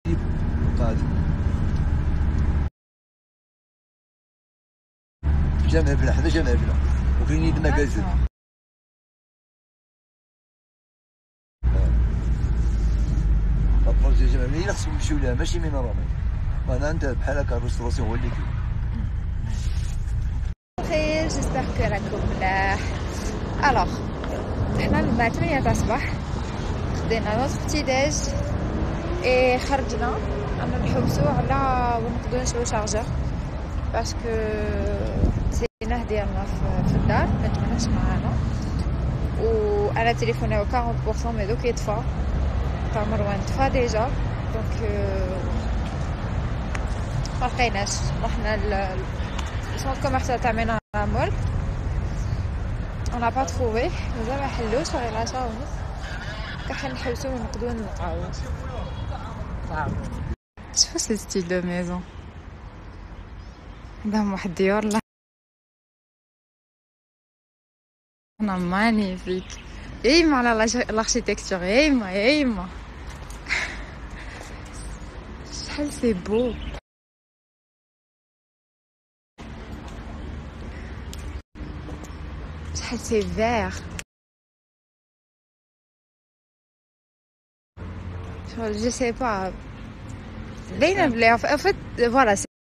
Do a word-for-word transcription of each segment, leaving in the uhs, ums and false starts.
جامع بلا حدا جامع بلا وكاينين المكازن. البروجي جامع بلا خصهم يمشيو لها ماشي من رامي. انا انت بحال هكا الريستوراسيون هو اللي كاين. بخير، جيسبر كو راكم ملاح. الوغ حنا الساعه ثمانية تاع الصباح خدينا نوض بتي داج اي خرجنا انا نحوسو على وين نقدروا نشرو شارجور باسكو نسيناه ديالنا في الدار ما جبناهش معانا، وانا تليفوني هو أربعين بالمية مي دوك يطفى تاع مروان طفى ديجا دونك ملقيناش. رحنا ل سونط كوميرسيال تاع مينا مول on n'a pas trouvé مازال ما حلوش غير العشرة ونص كحل نحوسو ونقدروا نلقاو. شوفوا سي ستيل دو ميزون عندهم واحد الديور لا انا مانيفيك ايما على الاركيتكتور ايما ايما شحال سي بو. شحال سي فير je sais pas باينه بلي en fait voilà c'est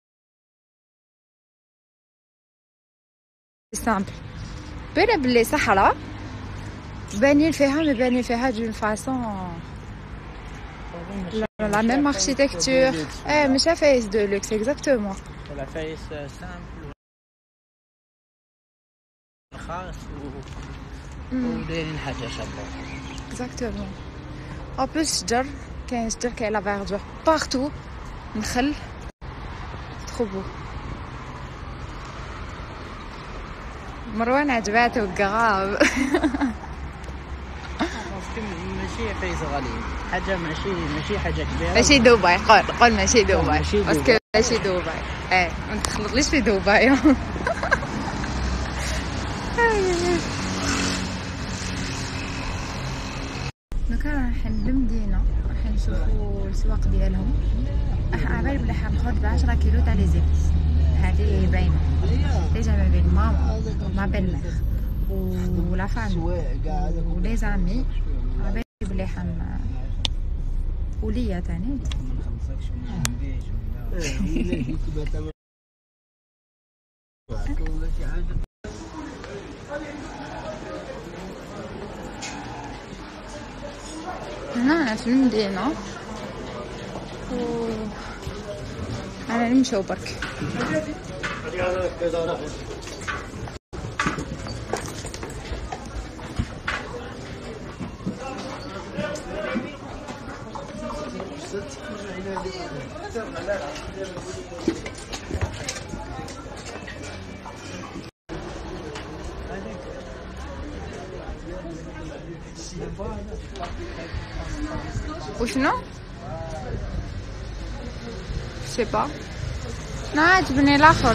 simple باينه بلي صحراء بانين فيها ما بانين فيها دون فاسون la même architecture eh مش فايس دو لوكس exactement la فايس simple خاص ودايرين حاجه شابه exactement. en plus شجر كاين شجر كاين لا فيردور بارتو نخل trop beau. مروان عجباتو كغاب ماشي فايس غالي حاجه ماشي ماشي حاجه كبيره ماشي دبي قول قول ماشي دبي باسكو ماشي دبي ايه ما تخلطليش في دبي. دوكا رايحين للمدينه رايحين نشوفوا السواق ديالهم. عبالي بلي حناخد بعشرة كيلو تاع لي زيبس هذه باينه ديجا ما بين ماما ما بين مخ ولا فامي ولي زامي. عبالي بلي حن وليا تاني هنا في المدينة و أنا نمشيو برك. وشنو؟ سي با نا عجبني الاخر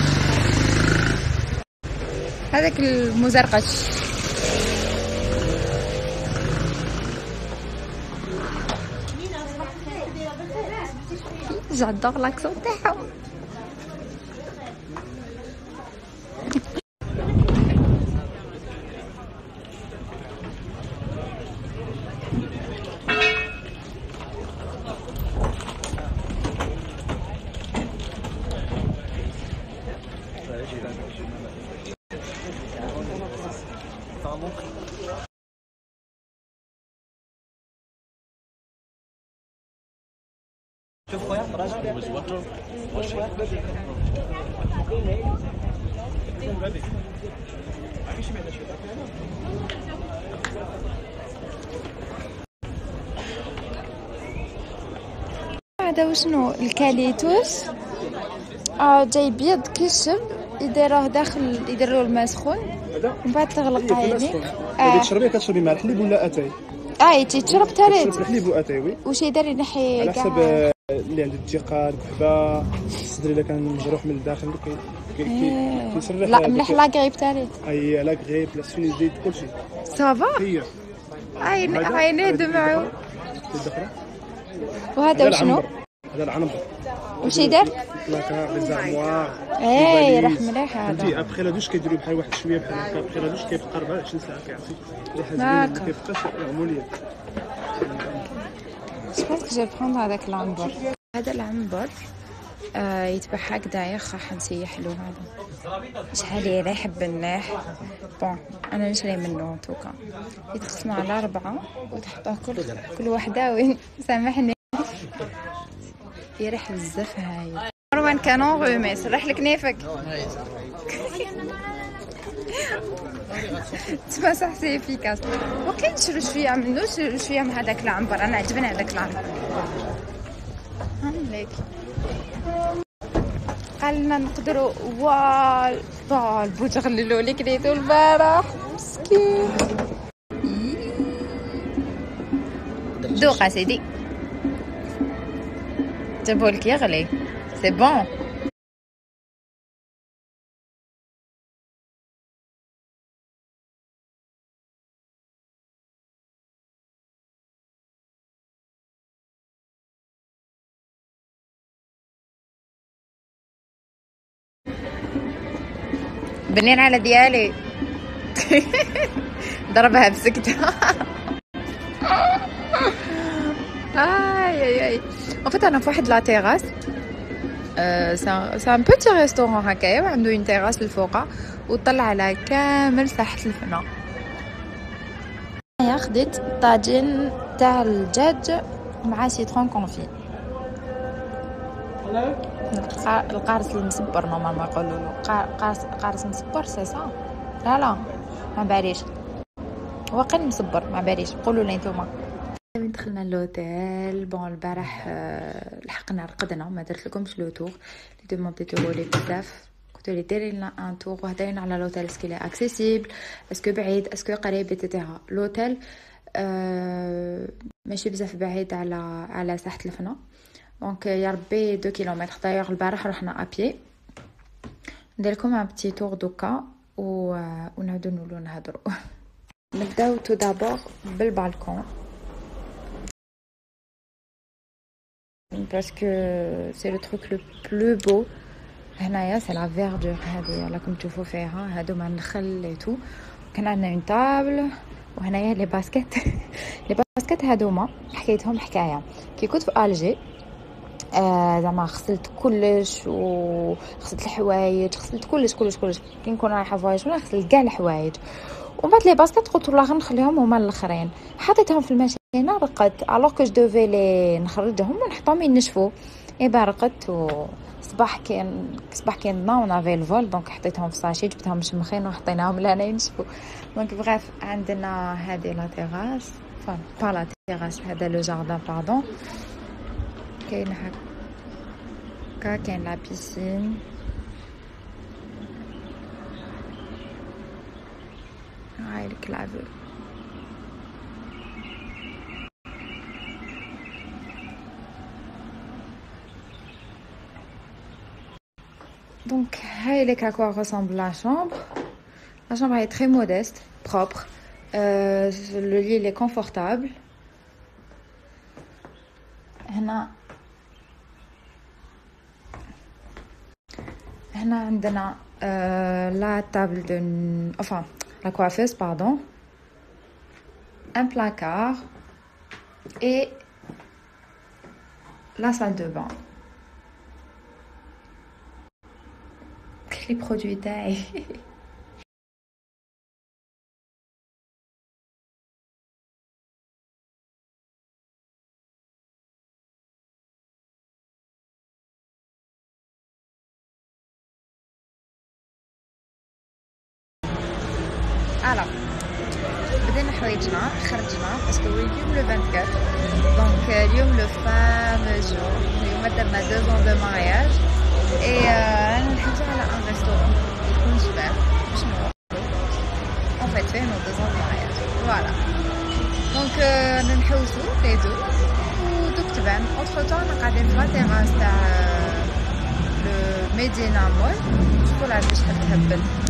هذاك المزرقش. جادور لاكسون تاعهم. شوف خويا راجع هذا وشنو الكاليتوس اه جاي بيض كشب يديروه داخل يديروا الماء سخون ومن بعد تغلق عينيك. اه تشربيه كتشربي مع الحليب ولا اتاي؟ اه تيتشرب تريد الحليب واتاي وي. واش يدير ينحي على حسب اللي عنده الثقه الكحبه الصدر الا كان مجروح من الداخل كيسرح. لا مليح لا غريب تريد اي لا غريب لا سينيزيت كلشي صافا. هي عين عينيه دمعوا. وهذا شنو؟ هذا العنبر. وش يدير؟ بلاكار ليزارموار. اي راح مليح هذا. فهمتي ابخي لا دوش كيديروا بحال واحد شويه بحال هكا، ابخي لا دوش كيبقى أربعة وعشرين ساعه كيعطيك ريحه زوينه ما كيبقاش عموليه. جو بونس كو جو بخوند هذاك العنبر. هذا العنبر آه يتباع هكذايا، راح نسيح له هذا شحال يريح بالملح. بون انا نشري منه توكا يتقسموا على اربعه وتحطوه كل كل وحده وين سامحني يريح بزاف. هاي مروان كانون رومي صلح لك نيفك تمسح سي افيكاس. وكاين نشرو شويه منو شويه من هذاك العنبر، انا عجبني هذاك العنبر. هانيك قالنا نقدروا وال طال بوجغللو اللي كليتو البارح مسكين. دوق سيدي جابولك يغلي سي بون. بنين على ديالي ضربها بسكتة. اي اي اي en fait انا في واحد لا تيراس سا ان بوتي ريستورون هكايا وعنده اون تيراس للفوقه وطلع على كامل ساحه الفنا. انا خديت طاجين تاع الدجاج مع سيترون كونفي. القارص المسبر نورمالمون يقولوا له قارص قارص مسبر سي صا. لا لا ما بعريش واقيلا مسبر ما بعريش قولوا لي نتوما. من دخلنا لوتيل بون البارح لحقنا رقدنا ما درت لكمش لو تور لي دومونديتو لي بزاف قلت لي ديري لنا ان تور وهدينا على لوتيل اسكو لي اكسيسيبل اسكو بعيد اسكو قريب ايتترا. لوتيل أه ماشي بزاف بعيد على على ساحه الفنا دونك يا ربي دو كيلومتر. دايوغ البارح رحنا ابيي ندير لكم ان بتي تور دوكا و ونعاودو نولو نهضروا. نبداو تو دابور بالبالكون parce que c'est le truc le plus beau هنايا. c'est la verdure هذه راكم تشوفوا فيها هادو مع النخل اي تو. كان عندنا اون طابل وهنايا لي باسكيت لي باسكيت هادوما حكيتهم حكايه كي كنت في الجي. آه زعما غسلت كلش وغسلت الحوايج غسلت كلش كلش كلش كي نكون رايحه فواياج ولا غسلت كاع الحوايج ومن بعد لي باسكيت قلت والله غنخليهم هما الاخرين حطيتهم في الماشينه رقدت الوغ كو جو دوفي لي نخرجهم ونحطهم ينشفوا. اي با رقدت وصباح كان صباح كان ناو نافي الفول دونك حطيتهم في ساشي جبتهم مشمخين وحطيناهم لهنا ينشفوا. دونك بغيف عندنا هذه لا تيراس فا با لا تيراس هذا لو جاردان باردون. كاين هكا كاين لا بيسين هاي الكلافو. Donc, هاي à quoi ressemble la chambre. La chambre est très modeste, propre. Euh, le lit il est confortable. هنا هنا عندنا euh, la table de enfin la coiffeuse pardon, un placard et la salle de bain. Les produits taille. Alors, بدينا حوايجنا خرجنا باسكو اليوم لو vingt-quatre دونك اليوم لو فامو جور اليوم درنا deux ans de mariage اي انا نحوسو على ان ريستورون يكون شباب باش نروحو اون فيت فيه نو deux ans de mariage فوالا دونك نحوسو لي دو ودوك تبان اونتر طون انا قاعدين في لا تيراس تاع لو ميدينا مول شوفو لا باش تهبل